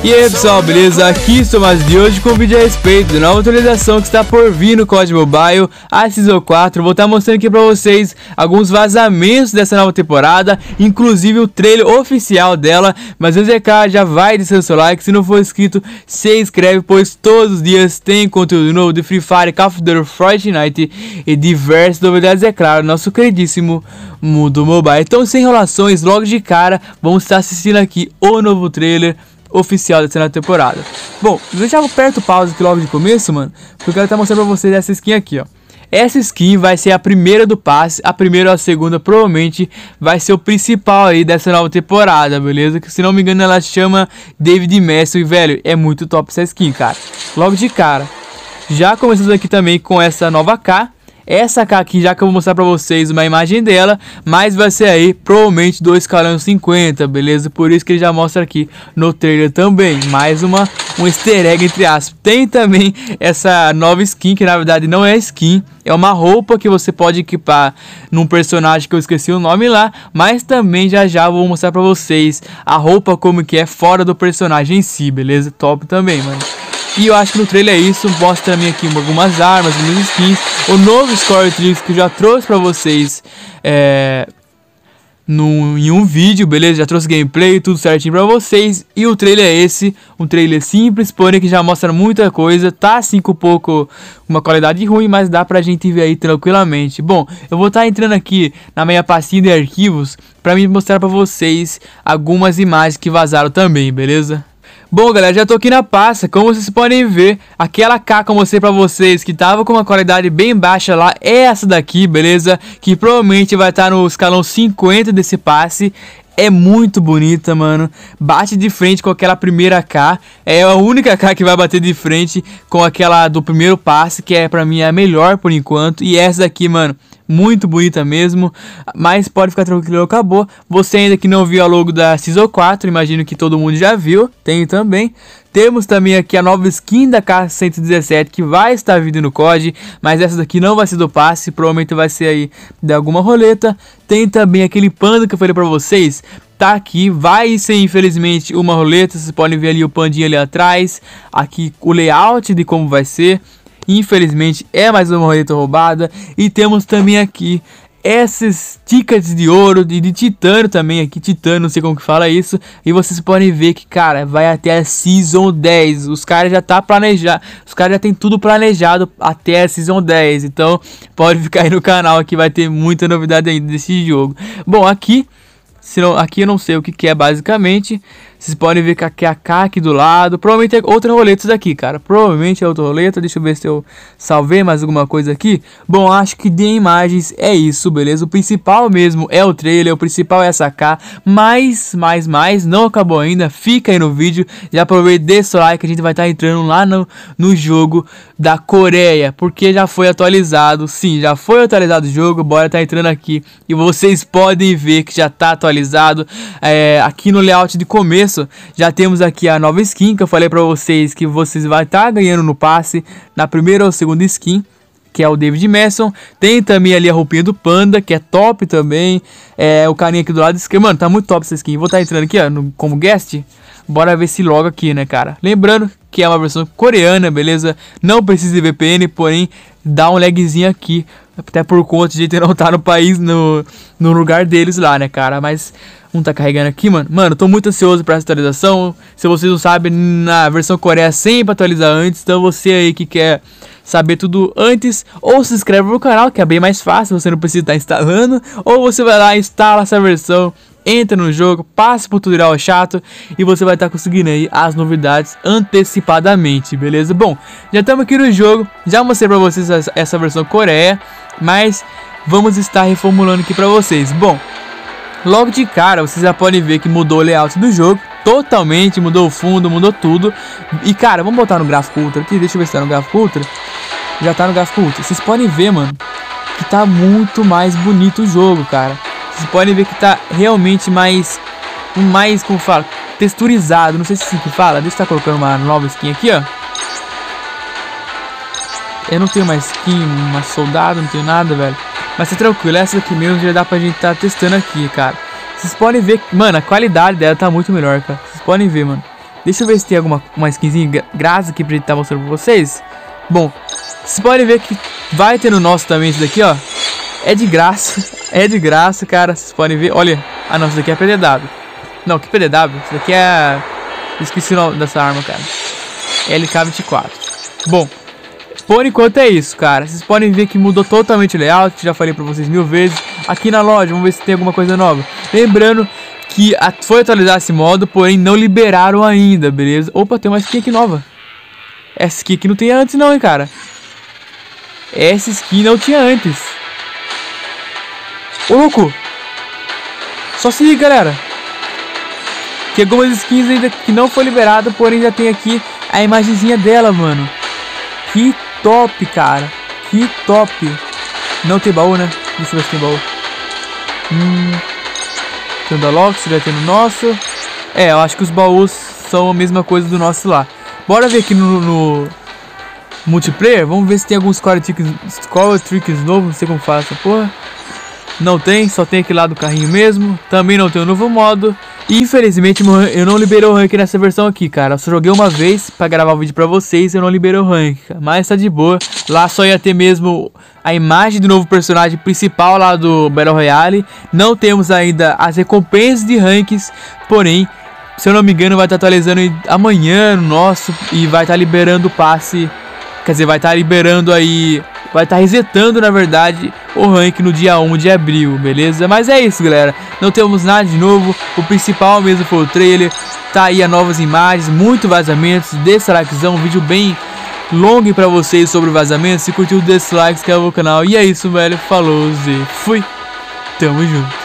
E aí pessoal, beleza? Aqui estou mais de hoje com um vídeo a respeito da nova atualização que está por vir no COD Mobile, a Season 4. Vou estar mostrando aqui para vocês alguns vazamentos dessa nova temporada, inclusive o trailer oficial dela. Mas antes de cá, já vai deixando seu like, se não for inscrito, se inscreve, pois todos os dias tem conteúdo novo de Free Fire, Call of Duty, Fortnite e diversas novidades, é claro, nosso queridíssimo mundo mobile. Então, sem enrolações, logo de cara, vamos estar assistindo aqui o novo trailer oficial dessa nova temporada. Bom, deixa eu aperto o pause aqui logo de começo, mano, porque eu quero estar mostrando pra vocês essa skin aqui, ó. Essa skin vai ser a primeira do passe, a primeira ou a segunda provavelmente vai ser o principal aí dessa nova temporada, beleza? Que se não me engano ela chama David Messi, e velho, é muito top essa skin, cara. Logo de cara, já começamos aqui também com essa nova K. Essa K aqui, já que eu vou mostrar pra vocês uma imagem dela, mas vai ser aí provavelmente do escalão 50, beleza? Por isso que ele já mostra aqui no trailer também, mais um easter egg entre aspas. Tem também essa nova skin, que na verdade não é skin, é uma roupa que você pode equipar num personagem que eu esqueci o nome lá, mas também já vou mostrar pra vocês a roupa como que é fora do personagem em si, beleza? Top também, mano. E eu acho que no trailer é isso, mostra também aqui algumas armas, algumas skins, o novo Score Tricks que eu já trouxe pra vocês em um vídeo, beleza? Já trouxe gameplay, tudo certinho pra vocês. E o trailer é esse, um trailer simples, porém que já mostra muita coisa. Tá assim com um pouco, uma qualidade ruim, mas dá pra gente ver aí tranquilamente. Bom, eu vou estar entrando aqui na minha pastinha de arquivos pra me mostrar pra vocês algumas imagens que vazaram também, beleza? Bom, galera, já tô aqui na pasta. Como vocês podem ver, aquela K que eu mostrei pra vocês, que tava com uma qualidade bem baixa lá, é essa daqui, beleza? Que provavelmente vai estar no escalão 50 desse passe. É muito bonita, mano. Bate de frente com aquela primeira K. É a única K que vai bater de frente com aquela do primeiro passe, que é pra mim a melhor por enquanto. E essa daqui, mano, muito bonita mesmo. Mas pode ficar tranquilo, acabou. Você ainda que não viu a logo da Season 4, imagino que todo mundo já viu. Tem também. Temos também aqui a nova skin da K117 que vai estar vindo no COD, mas essa daqui não vai ser do passe, provavelmente vai ser aí de alguma roleta. Tem também aquele panda que eu falei pra vocês, tá aqui, vai ser infelizmente uma roleta, vocês podem ver ali o pandinho ali atrás, aqui o layout de como vai ser. Infelizmente é mais uma roleta roubada. E temos também aqui esses tickets de ouro, de titânio também aqui, titânio, não sei como que fala isso. E vocês podem ver que, cara, vai até a Season 10. Os caras já tá planejado, os caras já tem tudo planejado até a Season 10. Então, pode ficar aí no canal que vai ter muita novidade ainda desse jogo. Bom, aqui eu não sei o que é basicamente. Vocês podem ver que aqui é a K aqui do lado. Provavelmente é outra roleta daqui, cara. Provavelmente é outra roleta. Deixa eu ver se eu salvei mais alguma coisa aqui. Bom, acho que de imagens é isso, beleza? O principal mesmo é o trailer. O principal é essa K. Mas, não acabou ainda. Fica aí no vídeo. Já aproveita, deixa seu like. A gente vai estar entrando lá no jogo da Coreia. Porque já foi atualizado. Sim, já foi atualizado o jogo. Bora estar entrando aqui. E vocês podem ver que já está atualizado. Aqui no layout de começo já temos aqui a nova skin que eu falei pra vocês que vocês vai estar ganhando no passe na primeira ou segunda skin, que é o David Messi. Tem também ali a roupinha do panda, que é top também. O carinha aqui do lado esquerdo, mano, tá muito top essa skin. Vou estar entrando aqui, ó, como guest. Bora ver se logo aqui, né, cara? Lembrando que é uma versão coreana, beleza? Não precisa de VPN, porém dá um lagzinho aqui, até por conta de a gente não estar no país, no lugar deles lá, né, cara? Mas não tá carregando aqui, mano. Mano, tô muito ansioso pra essa atualização. Se vocês não sabem, na versão Coreia sempre atualiza antes. Então você aí que quer saber tudo antes, ou se inscreve no canal, que é bem mais fácil, você não precisa estar instalando. Ou você vai lá, instala essa versão, entra no jogo, passa pro tutorial chato e você vai estar conseguindo aí as novidades antecipadamente, beleza? Bom, já estamos aqui no jogo, já mostrei pra vocês essa versão Coreia, mas vamos estar reformulando aqui pra vocês. Bom, logo de cara vocês já podem ver que mudou o layout do jogo totalmente, mudou o fundo, mudou tudo. E cara, vamos botar no gráfico ultra aqui, deixa eu ver se tá no gráfico ultra. Já tá no gráfico ultra, vocês podem ver, mano, que tá muito mais bonito o jogo, cara. Vocês podem ver que tá realmente mais, como fala, texturizado. Não sei se é assim que fala. Deixa eu estar colocando uma nova skin aqui, ó. Eu não tenho mais skin, uma soldado, não tenho nada, velho. Mas tá tranquilo, essa aqui mesmo já dá pra gente tá testando aqui, cara. Vocês podem ver, mano, a qualidade dela tá muito melhor, cara. Vocês podem ver, mano. Deixa eu ver se tem uma skinzinha graça aqui pra gente tá mostrando pra vocês. Bom, vocês podem ver que vai ter no nosso também isso daqui, ó. É de graça, cara. Vocês podem ver, olha. Ah não, isso daqui é PDW. Não, que PDW? Isso daqui é... Esqueci o nome dessa arma, cara. LK-24. Bom, por enquanto é isso, cara. Vocês podem ver que mudou totalmente o layout. Já falei pra vocês 1000 vezes. Aqui na loja, vamos ver se tem alguma coisa nova. Lembrando que foi atualizar esse modo, porém não liberaram ainda, beleza? Opa, tem uma skin aqui nova. Essa skin aqui não tinha antes não, hein, cara. Essa skin não tinha antes. Ô, louco. Só se liga, galera. Tem algumas skins ainda que não foi liberada, porém já tem aqui a imagenzinha dela, mano. Que top, cara. Que top. Não tem baú, né? Deixa eu ver se tem baú. Tem o da Lox, já tem no nosso. É, eu acho que os baús são a mesma coisa do nosso lá. Bora ver aqui no multiplayer. Vamos ver se tem alguns score tricks novos. Não sei como fala essa porra. Não tem, só tem aquele lá do carrinho mesmo. Também não tem o novo modo. E infelizmente eu não liberei o rank nessa versão aqui, cara. Eu só joguei uma vez pra gravar o vídeo pra vocês. Eu não liberei o rank, mas tá de boa. Lá só ia ter mesmo a imagem do novo personagem principal lá do Battle Royale. Não temos ainda as recompensas de ranks. Porém, se eu não me engano, vai estar atualizando amanhã no nosso. E vai estar liberando o passe. Quer dizer, vai estar liberando aí... Vai estar resetando, na verdade, o rank no dia 1 de abril, beleza? Mas é isso, galera. Não temos nada de novo. O principal mesmo foi o trailer. Tá aí as novas imagens, muito vazamentos. Deixa o likezão, um vídeo bem longo pra vocês sobre o vazamento. Se curtiu, deixa o like, se inscreve no canal. E é isso, velho. Falou e fui. Tamo junto.